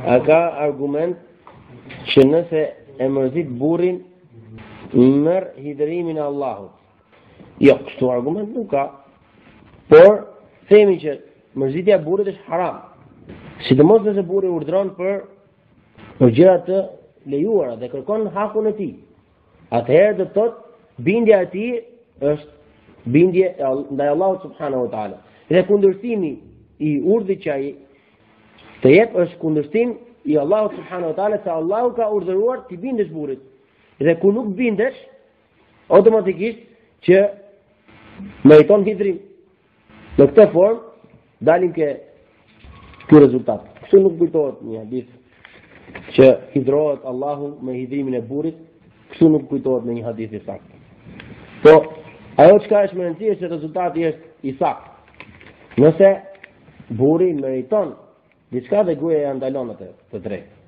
A ka argument që nëse e mërzit burrin, merr hidrimin e Allahut. Jo, kështu argument nuk ka. Por themi që mërzitja e burrit është haram. Sidomos nëse burri urdhron për gjëra të lejuara dhe kërkon hakun e tij. Atëherë do të thotë bindja e tij është bindje ndaj Allahut subhanahu wa taala. Dhe kundërshtimi i urdhit që ai të jep është kundërshtim i Allahut subhanahu wa taala, se Allahu ka urdhëruar ti bindesh burrit. Dhe ku nuk bindesh, automatikisht që meriton hidrim. Në këtë formë dalim ke ky rezultat. Kështu nuk kujtohet një hadith që hidrohet Allahu me hidrimin e burrit, kështu nuk kujtohet në një hadith i saktë. Po ajo çka është më e rëndësishme është se rezultati është i saktë. Nëse burri meriton diçka dhe gruaja ja ndalon atë të drejtë.